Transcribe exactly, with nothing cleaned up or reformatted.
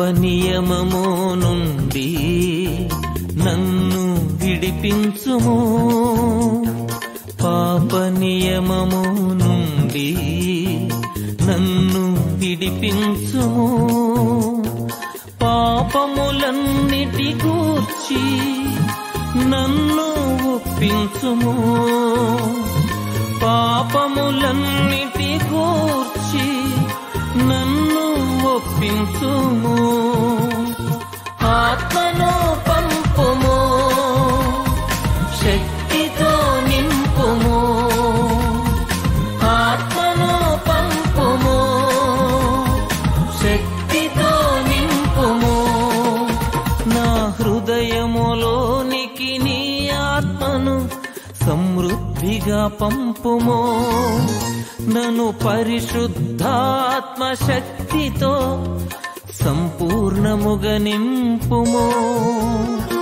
నియమము నుండి నన్ను విడిపించుము, పాప నియమము నుండి నన్ను విడిపించుము, పాపములన్నిటి గూర్చి నన్ను ఒప్పించుము, పాపములన్నిటి గూర్చి నన్ను ఒప్పించుము. ఆత్మను పంపుము, శక్తితో నింపుము, ఆత్మను పంపుము, శక్తితో నింపుము. నా హృదయములోనికి నీ ఆత్మను సమృద్ధిగా పంపుము, నన్ను పరిశుద్ధాత్మ శక్తితో సంపూర్ణముగా నింపుము.